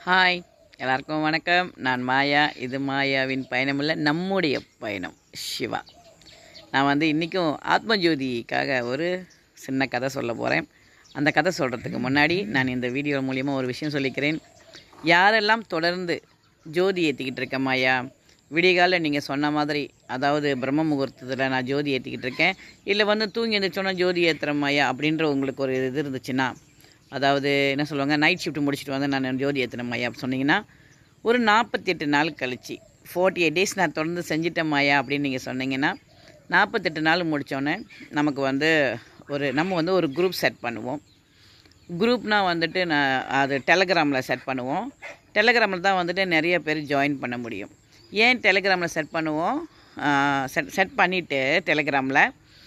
Hi எல்லாருக்கும் வணக்கம். நான் மாயா. இது மாயாவின் பயணம் இல்லை, நம்முடைய பயணம். சிவா. நான் இன்றைக்கும் ஆத்ம ஜோதிக்காக ஒரு சின்ன கதை சொல்ல போகிறேன். அந்த கதை சொல்கிறதுக்கு முன்னாடி நான் இந்த வீடியோ மூலிமா ஒரு விஷயம் சொல்லிக்கிறேன். யாரெல்லாம் தொடர்ந்து ஜோதி ஏற்றிக்கிட்டு இருக்கேன் மாயா, விடிகாலில் நீங்கள் சொன்ன மாதிரி, அதாவது பிரம்ம முகூர்த்தத்தில் நான் ஜோதி ஏற்றிக்கிட்டு இருக்கேன், இல்லை தூங்கி எழுந்திரிச்சோன்னா ஜோதி ஏற்றுறேன் மாயா அப்படின்ற உங்களுக்கு ஒரு இது இருந்துச்சுன்னா, அதாவது என்ன சொல்லுவாங்க, நைட் ஷிஃப்ட் முடிச்சுட்டு நான் ஜோதி ஏற்றினேன் மாயா அப்படி சொன்னீங்கன்னா, ஒரு 48 நாள் கழிச்சு 48 டேஸ் நான் தொடர்ந்து செஞ்சிட்டேன் மாயா அப்படின்னு நீங்கள் சொன்னீங்கன்னா, 48 நாள் முடித்தோடனே நமக்கு நம்ம ஒரு குரூப் செட் பண்ணுவோம். குரூப்னால் நான் அது டெலகிராமில் செட் பண்ணுவோம். டெலகிராமில் தான் நிறைய பேர் ஜாயின் பண்ண முடியும். ஏன் டெலகிராமில் செட் பண்ணுவோம்? செட் பண்ணிவிட்டு டெலகிராமில்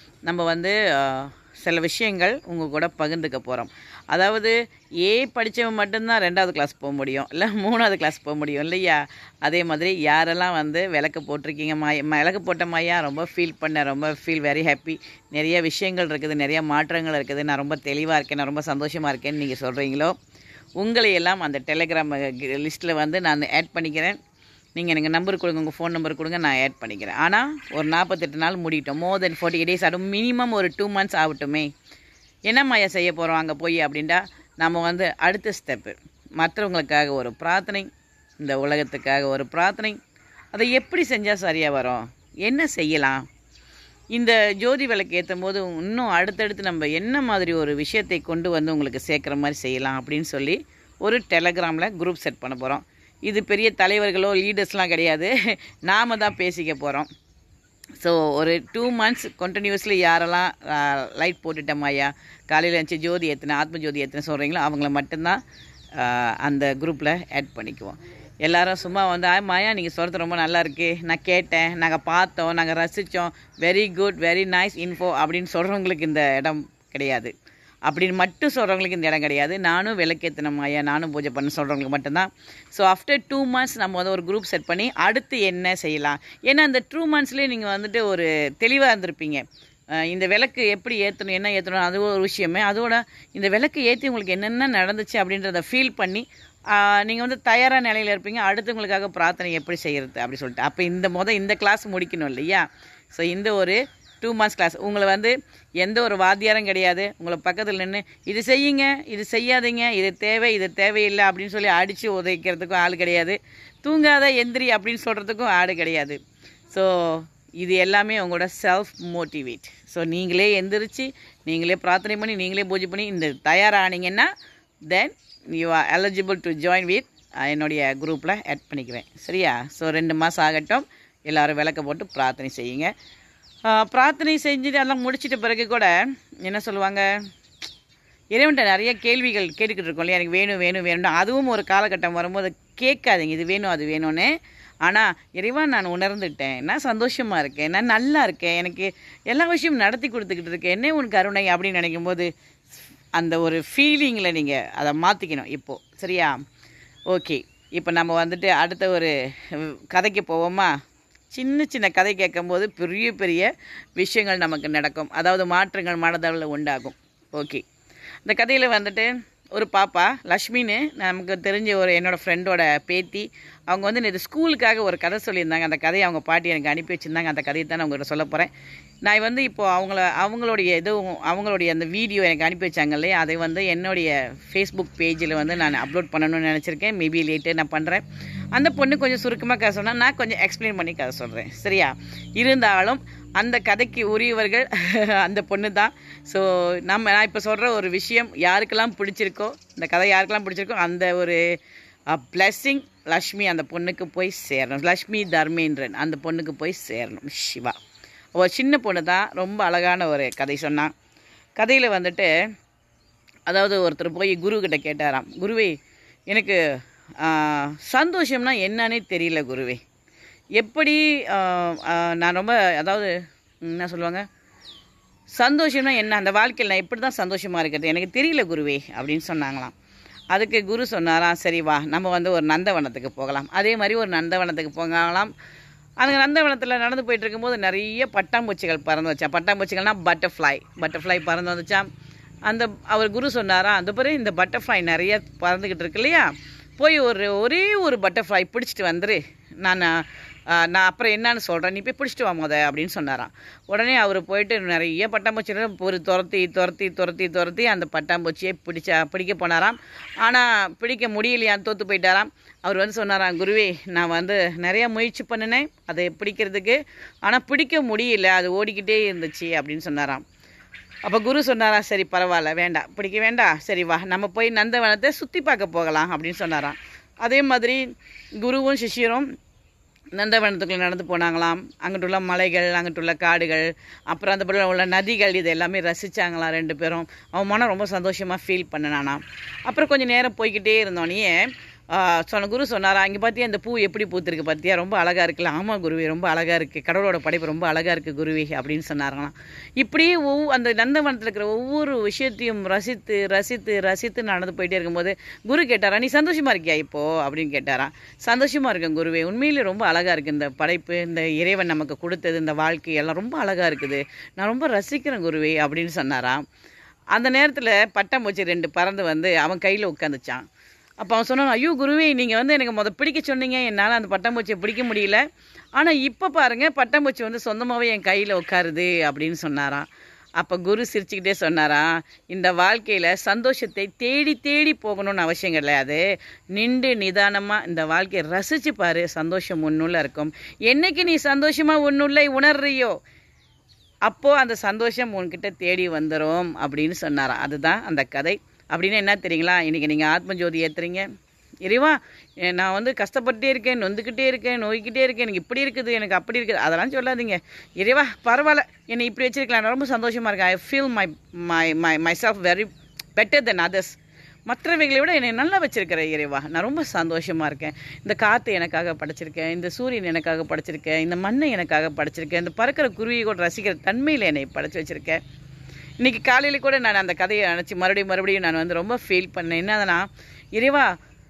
நம்ம சில விஷயங்கள் உங்கள் கூட பகிர்ந்துக்க போகிறோம். அதாவது படித்தவன் மட்டும்தான் 2வது கிளாஸ் போக முடியும், இல்லை 3வது கிளாஸ் போக முடியும் இல்லையா? அதே மாதிரி யாரெல்லாம் விளக்கு போட்டிருக்கீங்க விளக்கு போட்ட மாயா, ரொம்ப ஃபீல் வெரி ஹாப்பி. நிறைய விஷயங்கள் இருக்குது, நிறைய மாற்றங்கள் இருக்குது, நான் ரொம்ப தெளிவாக இருக்கேன், நான் ரொம்ப சந்தோஷமாக இருக்கேன்னு நீங்கள் சொல்கிறீங்களோ, உங்களையெல்லாம் அந்த டெலகிராம் லிஸ்ட்டில் நான் ஆட் பண்ணிக்கிறேன். நீங்கள் எனக்கு நம்பர் கொடுங்க, உங்கள் ஃபோன் நம்பர் கொடுங்க, நான் ஆட் பண்ணிக்கிறேன். ஆனால் ஒரு 48 நாள் முடிட்டோம். மோர் தென் 48 டேஸ் ஆகும். மினிமம் ஒரு 2 months ஆகட்டுமே. என்ன மாயா செய்ய போகிறோம் அங்கே போய் அப்படின்டா, நம்ம அடுத்த ஸ்டெப்பு மற்றவங்களுக்காக ஒரு பிரார்த்தனை, இந்த உலகத்துக்காக ஒரு பிரார்த்தனை. அதை எப்படி செஞ்சால் சரியாக வரும், என்ன செய்யலாம், இந்த ஜோதி விளக்கு ஏற்றும் போது இன்னும் அடுத்தடுத்து நம்ம என்ன மாதிரி ஒரு விஷயத்தை கொண்டு உங்களுக்கு சேர்க்குற மாதிரி செய்யலாம் அப்படின்னு சொல்லி ஒரு டெலகிராமில் குரூப் செட் பண்ண போகிறோம். இது பெரிய தலைவர்களோ லீடர்ஸ்லாம் கிடையாது, நாம் தான் பேசிக்க போகிறோம். ஸோ ஒரு 2 months கண்டினியூஸ்லி யாரெல்லாம் லைட் போட்டுட்டேன் மாயா, காலையில் இருந்துச்சு ஜோதி ஏற்றின, ஆத்ம ஜோதி ஏற்றின சொல்கிறீங்களோ அவங்கள மட்டும்தான் அந்த குரூப்பில் ஆட் பண்ணிக்குவோம். எல்லோரும் சும்மா மாயா நீங்கள் சொல்கிறது ரொம்ப நல்லா இருக்குது, நான் கேட்டேன், நாங்கள் பார்த்தோம், நாங்கள் ரசித்தோம், very good, very nice info அப்படின்னு சொல்கிறவங்களுக்கு இந்த இடம் கிடையாது. அப்படின்னு மட்டும் சொல்கிறவங்களுக்கு இந்த இடம் கிடையாது. நானும் விளக்கேற்றின மாயா, நானும் பூஜை பண்ண சொல்கிறவங்களுக்கு மட்டும்தான். ஸோ ஆஃப்டர் 2 months நம்ம ஒரு குரூப் செட் பண்ணி அடுத்து என்ன செய்யலாம். ஏன்னா அந்த 2 monthsலேயே நீங்கள் ஒரு தெளிவாக இருந்திருப்பீங்க. இந்த விளக்கு எப்படி ஏற்றணும், என்ன ஏற்றணும், அது ஒரு விஷயமே. அதோட இந்த விளக்கு ஏற்றி உங்களுக்கு என்னென்ன நடந்துச்சு அப்படின்றத ஃபீல் பண்ணி நீங்கள் தயாராக நிலையில் இருப்பீங்க. அடுத்தவங்களுக்காக பிரார்த்தனை எப்படி செய்கிறது அப்படி சொல்லிட்டு. அப்போ இந்த கிளாஸ் முடிக்கணும் இல்லையா? ஸோ இந்த ஒரு 2 months கிளாஸ் உங்களை எந்த ஒரு வாத்தியாரம் கிடையாது. உங்களை பக்கத்தில் நின்று இது செய்யுங்க, இது செய்யாதீங்க, இது தேவை, இது தேவையில்லை அப்படின்னு சொல்லி அடித்து உதைக்கிறதுக்கும் ஆள் கிடையாது. தூங்காத எந்திரி அப்படின்னு சொல்கிறதுக்கும் ஆள் கிடையாது. ஸோ இது எல்லாமே உங்களோட செல்ஃப் மோட்டிவேட். ஸோ நீங்களே எந்திரிச்சு, நீங்களே பிரார்த்தனை பண்ணி, நீங்களே பூஜை பண்ணி இந்த தயாரானீங்கன்னா then you are eligible to join with என்னுடைய குரூப்பில் ஆட் பண்ணிக்குவேன். சரியா? ஸோ 2 மாதம் ஆகட்டும். எல்லோரும் விளக்க போட்டு பிரார்த்தனை செய்யுங்க. பிரார்த்தனை செஞ்சுட்டு எல்லாம் முடிச்சிட்ட பிறகு கூட என்ன சொல்லுவாங்க, இறைவன்ட்ட நிறைய கேள்விகள் கேட்டுக்கிட்டு இருக்கோம் இல்லையா? எனக்கு வேணும் வேணும் வேணும். அதுவும் ஒரு காலகட்டம் வரும்போது கேட்காதீங்க இது வேணும் அது வேணும்னு. ஆனால் இறைவா நான் உணர்ந்துட்டேன், நான் சந்தோஷமாக இருக்கேன், நான் நல்லா இருக்கேன், எனக்கு எல்லா விஷயமும் நடத்தி கொடுத்துக்கிட்டு இருக்கேன், என்ன உன் கருணை அப்படின்னு நினைக்கும் போது அந்த ஒரு ஃபீலிங்கில் நீங்கள் அதை மாற்றிக்கணும் இப்போது. சரியா? ஓகே, இப்போ நம்ம அடுத்த ஒரு கதைக்கு போவோமா? சின்ன சின்ன கதை கேட்கும்போது பெரிய பெரிய விஷயங்கள் நமக்கு நடக்கும், அதாவது மாற்றங்கள் மனதளவில் உண்டாகும். ஓகே, இந்த கதையில் ஒரு பாப்பா லக்ஷ்மின்னு நமக்கு தெரிஞ்ச என்னோடய ஃப்ரெண்டோட பேத்தி. அவங்க நேற்று ஸ்கூலுக்காக ஒரு கதை சொல்லியிருந்தாங்க. அந்த கதையை அவங்க பாட்டி எனக்கு அனுப்பி வச்சுருந்தாங்க. அந்த கதையை தான் நான் உங்கள்கிட்ட சொல்ல போகிறேன். நான் இப்போது அவங்களுடைய அந்த வீடியோ எனக்கு அனுப்பி வச்சாங்க இல்லையா, அதை என்னுடைய ஃபேஸ்புக் பேஜில் நான் அப்லோட் பண்ணணும்னு நினச்சிருக்கேன். மேபி லேட்டு நான் பண்ணுறேன். அந்த பொண்ணு கொஞ்சம் சுருக்கமாக கதை சொன்னால் நான் கொஞ்சம் எக்ஸ்பிளைன் பண்ணி கதை சொல்கிறேன். சரியா? இருந்தாலும் அந்த கதைக்கு உரியவர்கள் அந்த பொண்ணு தான். ஸோ நான் இப்போ சொல்கிற ஒரு விஷயம் யாருக்கெல்லாம் பிடிச்சிருக்கோ, இந்த கதை யாருக்கெல்லாம் பிடிச்சிருக்கோ, அந்த ஒரு பிளெஸ்ஸிங் லக்ஷ்மி அந்த பொண்ணுக்கு போய் சேரணும். லக்ஷ்மி தர்மேந்திரன் அந்த பொண்ணுக்கு போய் சேரணும். சிவா ஒரு சின்ன பொண்ணு தான், ரொம்ப அழகான ஒரு கதை சொன்னான். கதையில் அதாவது ஒருத்தர் போய் குருக்கிட்ட கேட்டாராம், குருவே எனக்கு சந்தோஷம்னா என்னன்னே தெரியல குருவே, எப்படி நான் ரொம்ப, அதாவது என்ன சொல்லுவாங்க, சந்தோஷம்னா என்ன, அந்த வாழ்க்கையில் நான் எப்படி தான் சந்தோஷமாக இருக்கிறது எனக்கு தெரியல குருவே அப்படின்னு சொன்னாங்களாம். அதுக்கு குரு சொன்னாராம், சரி வா நம்ம ஒரு நந்தவனத்துக்கு போகலாம். அதே மாதிரி ஒரு நந்தவனத்துக்கு போகலாம். அந்த நந்தவனத்தில் நடந்து போயிட்டு இருக்கும்போது நிறைய பட்டாம்பூச்சிகள் பறந்து வச்சா. பட்டாம்பூச்சிகள்னால் பட்டர்ஃப்ளை பறந்து வந்துச்சா. அவர் குரு சொன்னாரா, அந்த பிறகு இந்த பட்டர்ஃப்ளை நிறைய பறந்துக்கிட்டு இருக்கு இல்லையா, போய் ஒரே ஒரு பட்டர்ஃப்ளை பிடிச்சிட்டு வந்துரு, நான் அப்புறம் என்னன்னு சொல்கிறேன், நீ போய் பிடிச்சிட்டு வா அப்படின்னு சொன்னாராம். உடனே அவர் போயிட்டு நிறைய பட்டாம்பூச்சியில் ஒரு துரத்தி அந்த பட்டாம்பூச்சியை பிடிக்க போனாராம். ஆனால் பிடிக்க முடியலையான்னு தோற்று போயிட்டாராம். அவர் வந்து சொன்னாராம், குருவே நான் வந்து நிறையா முயற்சி பண்ணினேன் அதை பிடிக்கிறதுக்கு, ஆனால் பிடிக்க முடியல, அது ஓடிக்கிட்டே இருந்துச்சு அப்படின்னு சொன்னாராம். அப்போ குரு சொன்னாராம், சரி பரவாயில்ல, வேண்டாம், பிடிக்க வேண்டாம், சரி வா நம்ம போய் நந்தவனத்தை சுற்றி பார்க்க போகலாம் அப்படின்னு சொன்னாராம். அதே மாதிரி குருவும் சிஷ்யரும் நந்தவனத்துக்குள்ளே நடந்து போனாங்களாம். அங்கிட்டுள்ள மலைகள், அங்கிட்டுள்ள காடுகள், அப்புறம் அந்த பக்கம் உள்ள நதிகள், இது எல்லாமே ரசித்தாங்களாம் 2 பேரும். அவன் மனம் ரொம்ப சந்தோஷமாக ஃபீல் பண்ணினானாம். அப்புறம் கொஞ்சம் நேரம் போய்கிட்டே இருந்தோன்னே குரு சொன்னாரா, இங்கே பார்த்தியா இந்த பூ எப்படி பூத்துருக்கு பார்த்தியா, ரொம்ப அழகாக இருக்குல்ல. ஆமாம் குருவி, ரொம்ப அழகாக இருக்குது, கடவுளோட படைப்பு ரொம்ப அழகாக இருக்குது குருவி அப்படின்னு சொன்னாங்களாம். இப்படியே அந்த நந்தவனத்தில் இருக்கிற ஒவ்வொரு விஷயத்தையும் ரசித்து நடந்து போயிட்டே இருக்கும்போது குரு கேட்டாரா, நீ சந்தோஷமாக இருக்கியா இப்போது அப்படின்னு கேட்டாராம். சந்தோஷமாக இருக்கேன் குருவே, உண்மையிலே ரொம்ப அழகாக இருக்குது இந்த படைப்பு, இந்த இறைவன் நமக்கு கொடுத்தது, இந்த வாழ்க்கை எல்லாம் ரொம்ப அழகாக இருக்குது, நான் ரொம்ப ரசிக்கிறேன் குருவே அப்படின்னு சொன்னாராம். அந்த நேரத்தில் பட்டாம்பூச்சி 2 பறந்து வந்து அவன் கையில் உட்காந்துச்சான். அப்போ அவன் சொன்னான், ஐயோ குருவே, நீங்கள் வந்து எனக்கு பிடிக்க சொன்னீங்க, என்னால் அந்த பட்டாம்பூச்சியை பிடிக்க முடியல, ஆனால் இப்போ பாருங்கள் பட்டாம்பூச்சி வந்து சொந்தமாகவே என் கையில் உட்காருது அப்படின்னு சொன்னாராம். அப்போ குரு சிரிச்சுக்கிட்டே சொன்னாராம், இந்த வாழ்க்கையில் சந்தோஷத்தை தேடி போகணும்னு அவசியம் கிடையாது, நின்று நிதானமாக இந்த வாழ்க்கையை ரசித்து பாரு, சந்தோஷம் உன்னுள்ள இருக்கும். என்னைக்கு நீ சந்தோஷமாக உன்னுள்ளே உணர்றியோ அப்போது அந்த சந்தோஷம் உன்கிட்ட தேடி வந்துடும் அப்படின்னு சொன்னாராம். அதுதான் அந்த கதை. அப்படின்னா என்ன தெரியுங்களா, இன்றைக்கி நீங்கள் ஆத்ம ஜோதி ஏற்றுறீங்க, இறைவா நான் வந்து கஷ்டப்பட்டே இருக்கேன், நொந்துக்கிட்டே இருக்கேன், நோய்கிட்டே இருக்கேன், எனக்கு இப்படி இருக்குது, எனக்கு அப்படி இருக்குது, அதெல்லாம் சொல்லாதீங்க. இறைவா பரவாயில்ல, என்னை இப்படி வச்சுருக்கலாம், நான் ரொம்ப சந்தோஷமாக இருக்கேன், I feel myself very better then others, மற்றவைகளை விட என்னை நல்லா வச்சுருக்கிற இறைவா, நான் ரொம்ப சந்தோஷமாக இருக்கேன். இந்த காற்று எனக்காக படைச்சிருக்கேன், இந்த சூரியன் எனக்காக படைச்சிருக்கேன், இந்த மண்ணை எனக்காக படைச்சிருக்கேன், இந்த பறக்கிற குருவியை கூட ரசிக்கிற தன்மையில் என்னை படைச்சி வச்சுருக்கேன். இன்றைக்கி காலையில் கூட நான் அந்த கதையை நினச்சி மறுபடியும் நான் வந்து ரொம்ப ஃபீல் பண்ணேன். என்னதுன்னா, இறைவா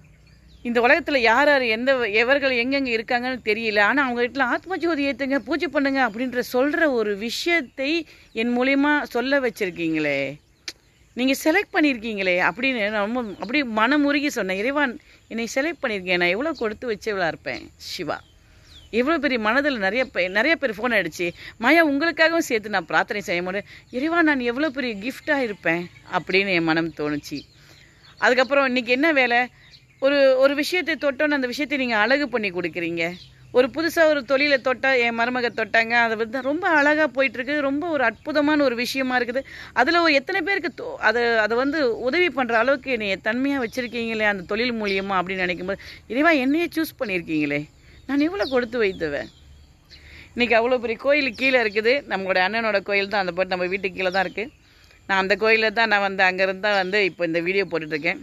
இந்த உலகத்தில் யார் எவர்கள் எங்கெங்கே இருக்காங்கன்னு தெரியல, ஆனால் அவங்க வீட்டில் ஆத்ம ஜோதி ஏற்றுங்க, பூஜை பண்ணுங்க அப்படின்ற சொல்கிற ஒரு விஷயத்தை என் மூலயமா சொல்ல வச்சுருக்கீங்களே, நீங்கள் செலக்ட் பண்ணியிருக்கீங்களே அப்படின்னு நான் ரொம்ப அப்படியே மனமுருகி சொன்னேன். இறைவா என்னை செலக்ட் பண்ணியிருக்கேன், நான் எவ்வளோ கொடுத்து வச்சவளாக இருப்பேன் சிவா. எவ்வளோ பெரிய மனதில் நிறைய பேர் ஃபோன் அடிச்சு, மாயா உங்களுக்காகவும் சேர்த்து நான் பிரார்த்தனை செய்ய முடியும், இறைவா நான் எவ்வளோ பெரிய கிஃப்டாக இருப்பேன் அப்படின்னு என் மனம் தோணுச்சு. அதுக்கப்புறம் இன்றைக்கி என்ன வேலை, ஒரு விஷயத்தை தொட்டோன்னு அந்த விஷயத்தை நீங்கள் அழகு பண்ணி கொடுக்குறீங்க. ஒரு புதுசாக ஒரு தொழிலை தொட்டால், என் மருமக தொட்டாங்க, அதை வந்து ரொம்ப அழகாக போயிட்டுருக்கு, ரொம்ப ஒரு அற்புதமான ஒரு விஷயமா இருக்குது. அதில் எத்தனை பேருக்கு அதை வந்து உதவி பண்ணுற அளவுக்கு என்னை தன்மையாக வச்சுருக்கீங்களே அந்த தொழில் மூலியமாக அப்படின்னு நினைக்கும்போது, இறைவா என்னையே சூஸ் பண்ணியிருக்கீங்களே, நான் எவ்வளோ கொடுத்து வைத்துவேன். இன்றைக்கி அவ்வளோ பெரிய கோயில் கீழே இருக்குது, நம்மளோட அண்ணனோட கோயில் தான், அந்த போட்டு நம்ம வீட்டுக்கு கீழே தான் இருக்குது. நான் அந்த கோயிலில் தான் நான் வந்து அங்கேருந்து தான் வந்து இப்போ இந்த வீடியோ போட்டுட்ருக்கேன்.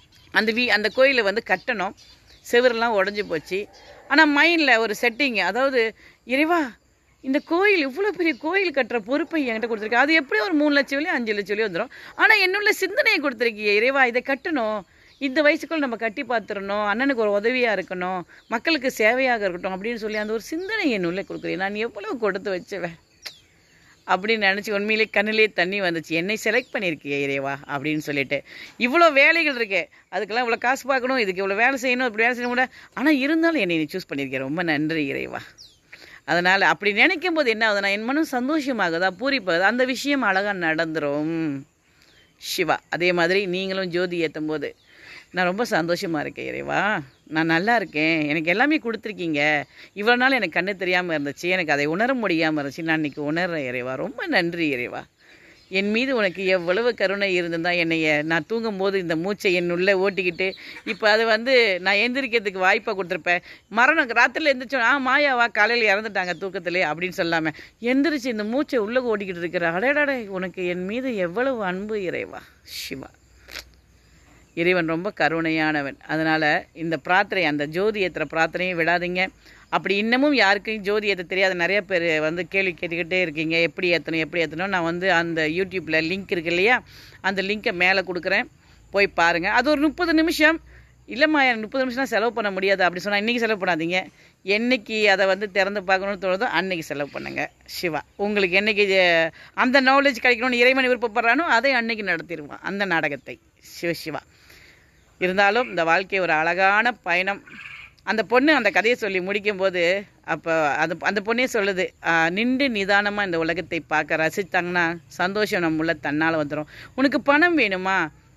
அந்த கோயிலை வந்து கட்டணும், செவரெல்லாம் உடஞ்சி போச்சு. ஆனால் மைண்டில் ஒரு செட்டிங், அதாவது இறைவா இந்த கோயில் இவ்வளோ பெரிய கோயில் கட்டுற பொறுப்பை என்கிட்ட கொடுத்துருக்கேன், அது எப்படி ஒரு 3 லட்சம் வழியோ 5 லட்சம் வழியோ வந்துடும், ஆனால் என்னுள்ள சிந்தனையை கொடுத்துருக்கீங்க இறைவா, இதை கட்டணும், இந்த வயசுக்குள்ள நம்ம கட்டி பார்த்துடணும், அண்ணனுக்கு ஒரு உதவியாக இருக்கணும், மக்களுக்கு சேவையாக இருக்கட்டும் அப்படின்னு சொல்லி அந்த ஒரு சிந்தனை என்னுள்ளே கொடுக்குறேன். நான் எவ்வளோ கொடுத்து வச்சுவேன் அப்படின்னு நினச்சி உண்மையிலே கண்ணிலே தண்ணி வந்துச்சு. என்னை செலக்ட் பண்ணியிருக்கிய இறைவா அப்படின்னு சொல்லிட்டு. இவ்வளோ வேலைகள் இருக்கே, அதுக்கெல்லாம் இவ்வளோ காசு பார்க்கணும், இதுக்கு இவ்வளோ வேலை செய்யணும், இப்படி வேலை செய்யணும் கூட, ஆனால் இருந்தாலும் என்னை நீ சூஸ் பண்ணியிருக்கேன், ரொம்ப நன்றி இறைவா. அதனால் அப்படி நினைக்கும் போது என்ன ஆகுதுன்னா, என் மனம் சந்தோஷமாகுதா, பூரிப்பாகுது, அந்த விஷயம் அழகாக நடந்துடும் சிவா. அதே மாதிரி நீங்களும் ஜோதி ஏற்றும் போது நான் ரொம்ப சந்தோஷமாக இருக்கேன் இறைவா, நான் நல்லா இருக்கேன், எனக்கு எல்லாமே கொடுத்துருக்கீங்க, இவ்வளோ நாள் எனக்கு கண்ணு தெரியாமல் இருந்துச்சு, எனக்கு அதை உணர முடியாமல் இருந்துச்சு, நான் இன்றைக்கி உணர்றேன் இறைவா, ரொம்ப நன்றி இறைவா. என் மீது உனக்கு எவ்வளவு கருணை இருந்திருந்தால் நான் தூங்கும்போது இந்த மூச்சை என்னுள்ளே ஓட்டிக்கிட்டு, இப்போ அது வந்து நான் எந்திரிக்கிறதுக்கு வாய்ப்பாக கொடுத்துருப்பேன். மரணம் ராத்திரியில் எந்திரிச்சோம், மாயாவா காலையில் இறந்துட்டாங்க தூக்கத்திலே அப்படின்னு சொல்லாமல் எந்திரிச்சு இந்த மூச்சை உள்ளே ஓட்டிக்கிட்டு இருக்கிற, அடையடை உனக்கு என் மீது எவ்வளவு அன்பு இறைவா சிவா. இறைவன் ரொம்ப கருணையானவன். அதனால் இந்த பிரார்த்தனை, அந்த ஜோதி ஏற்றுற பிரார்த்தனையும் விடாதீங்க. அப்படி இன்னமும் யாருக்கும் ஜோதி ஏற்ற தெரியாத நிறைய பேர் வந்து கேள்வி கேட்டுக்கிட்டே இருக்கீங்க, எப்படி ஏற்றணும். நான் வந்து அந்த யூடியூப்பில் லிங்க் இருக்கு இல்லையா, அந்த லிங்க்கை மேலே கொடுக்குறேன், போய் பாருங்கள். அது ஒரு 30 நிமிஷம் இல்லைம்மா, 30 நிமிஷம்லாம் செலவு பண்ண முடியாது அப்படி சொன்னால் இன்றைக்கி செலவு பண்ணாதீங்க. என்றைக்கு அதை வந்து திறந்து பார்க்கணுன்னு தோணுதோ அன்றைக்கி செலவு பண்ணுங்கள் சிவா. உங்களுக்கு என்றைக்கு அந்த நாலேஜ் கிடைக்கணும்னு இறைவன் விருப்பப்படுறானோ அதை அன்றைக்கி நடத்திடுவான் அந்த நாடகத்தை. சிவா இருந்தாலும் இந்த வாழ்க்கை ஒரு அழகான பயணம். அந்த பொண்ணு அந்த கதையை சொல்லி முடிக்கும்போது அப்போ அந்த பொண்ணே சொல்லுது, நின்று நிதானமாக இந்த உலகத்தை பார்க்க ரசித்தாங்கன்னா சந்தோஷம் நம்ம உள்ள தன்னால் வந்துடும். உனக்கு பணம் வேணுமா,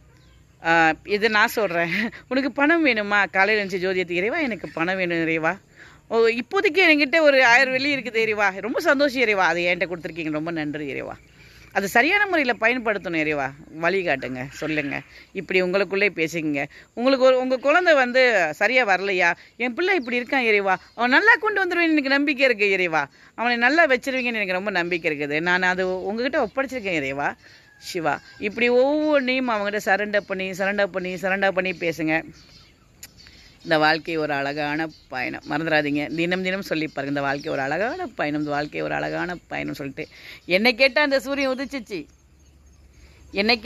இது நான் சொல்கிறேன், உனக்கு பணம் வேணுமா, காலையில் இருந்துச்சு ஜோதியத்துக்கு இறைவா எனக்கு பணம் வேணும் இறைவா, இப்போதைக்கு என்கிட்ட ஒரு 1000 வெள்ளி இருக்குது இறைவா, ரொம்ப சந்தோஷம் இறைவா, அது என்கிட்ட கொடுத்துருக்கீங்க, ரொம்ப நன்றி இறைவா. அது சரியான முறையில் பயன்படுத்தணும் இறைவா, வழிகாட்டுங்க, சொல்லுங்கள், இப்படி உங்களுக்குள்ளே பேசிக்கங்க. உங்களுக்கு உங்கள் குழந்தை வந்து சரியாக வரலையா, என் பிள்ளை இப்படி இருக்கான் இறைவா, அவன் நல்லா கொண்டு வந்துடுவேன்னு எனக்கு நம்பிக்கை இருக்குது இறைவா, அவனை நல்லா வச்சிருவீங்கன்னு எனக்கு ரொம்ப நம்பிக்கை இருக்குது, நான் அது உங்ககிட்ட ஒப்படைச்சிருக்கேன் இறைவா சிவா. இப்படி ஒவ்வொன்றையும் அவங்ககிட்ட சரண்டர் பண்ணி பேசுங்க. இந்த வாழ்க்கை ஒரு அழகான பயணம், மறந்துடாதீங்க, தினம் சொல்லி பாருங்க, இந்த வாழ்க்கை ஒரு அழகான பயணம், இந்த வாழ்க்கை ஒரு அழகான பயணம் சொல்லிட்டு. என்னை கேட்டால் அந்த சூரியன் உதிச்சிச்சு, என்னை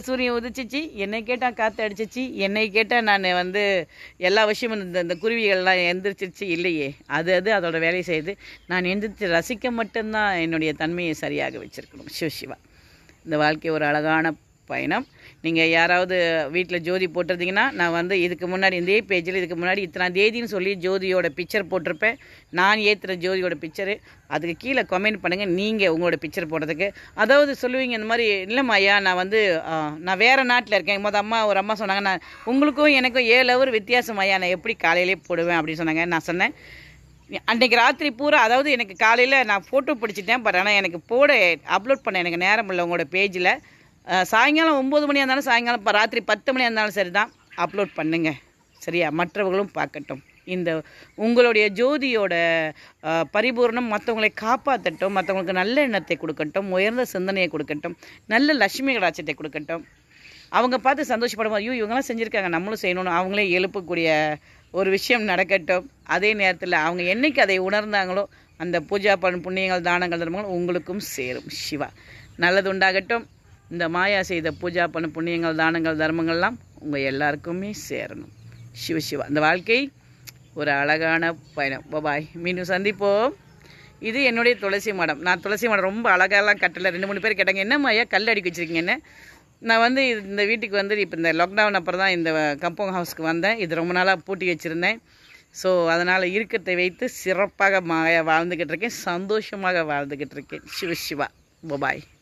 கேட்டால் காற்று அடிச்சிச்சு, என்னை கேட்டால் நான் வந்து எல்லா விஷயமும் இந்த குருவிகள்லாம் எந்திரிச்சிருச்சு இல்லையே, அது அதோட வேலையை செய்யுது. நான் எந்திரிச்சு ரசிக்க மட்டும்தான் என்னுடைய தன்மையை சரியாக வச்சுருக்கணும். சிவா, இந்த வாழ்க்கை ஒரு அழகான பயணம். நீங்கள் யாராவது வீட்டில் ஜோதி போட்டிருந்தீங்கன்னா, நான் வந்து இதுக்கு முன்னாடி இதே பேஜில் இதுக்கு முன்னாடி இத்தனாம் தேதின்னு சொல்லி ஜோதியோட பிக்சர் போட்டிருப்பேன், நான் ஏற்றுற ஜோதியோட பிக்சரு. அதுக்கு கீழே கமெண்ட் பண்ணுங்கள் நீங்கள் உங்களோட பிக்சர் போடுறதுக்கு. அதாவது சொல்லுவீங்க இந்த மாதிரி, இல்லைம்மா ஐயா நான் வந்து நான் வேறு நாட்டில் இருக்கேன், ஒரு அம்மா சொன்னாங்க, நான் உங்களுக்கும் எனக்கும் 7 ஹவர் வித்தியாசம் ஐயா, நான் எப்படி காலையிலே போடுவேன் அப்படின்னு சொன்னாங்க. நான் சொன்னேன், அன்றைக்கி ராத்திரி பூரா, அதாவது எனக்கு காலையில் நான் ஃபோட்டோ பிடிச்சிட்டேன், பட் ஆனால் எனக்கு அப்லோட் பண்ண எனக்கு நேரம் இல்லை உங்களோட பேஜில். சாயங்காலம் 9 மணியாக இருந்தாலும் சாயங்காலம் ராத்திரி 10 மணியாக இருந்தாலும் சரி தான் அப்லோட் பண்ணுங்க, சரியா, மற்றவர்களும் பார்க்கட்டும். இந்த உங்களுடைய ஜோதியோட பரிபூர்ணம் மற்றவங்களை காப்பாற்றட்டும், மற்றவங்களுக்கு நல்ல எண்ணத்தை கொடுக்கட்டும், உயர்ந்த சிந்தனையை கொடுக்கட்டும், நல்ல லட்சுமி கடாட்சத்தை கொடுக்கட்டும். அவங்க பார்த்து சந்தோஷப்படும், ஐயோ இவங்கெல்லாம் செஞ்சுருக்காங்க நம்மளும் செய்யணும்னு அவங்களே எழுப்பக்கூடிய ஒரு விஷயம் நடக்கட்டும். அதே நேரத்தில் அவங்க என்னைக்கு அதை உணர்ந்தாங்களோ அந்த பூஜா புண்ணியங்கள் தானங்கள் தர்மங்கள் உங்களுக்கும் சேரும். சிவா, நல்லது உண்டாகட்டும். இந்த மாயா செய்த பூஜா புண்ணியங்கள் தானங்கள் தர்மங்கள்லாம் உங்கள் எல்லாருக்குமே சேரணும். சிவா, இந்த வாழ்க்கை ஒரு அழகான பயணம். பாய், மீண்டும் சந்திப்போம். இது என்னுடைய துளசி மாடம். நான் துளசி மாடம் ரொம்ப அழகாலாம் கட்டலை. 2-3 பேர் கேட்டாங்க, என்ன மாயா கல் அடிக்க வச்சுருக்கீங்கன்னு. நான் வந்து இந்த வீட்டுக்கு வந்து இப்போ இந்த லாக்டவுன் அப்புறம் தான் இந்த கம்பவுண்ட் ஹவுஸ்க்கு வந்தேன். இது ரொம்ப நாளாக பூட்டி வச்சுருந்தேன். ஸோ அதனால் இருக்கத்தை வைத்து சிறப்பாக வாழ்ந்துக்கிட்டு இருக்கேன், சந்தோஷமாக வாழ்ந்துக்கிட்டு இருக்கேன். சிவா, பாய்.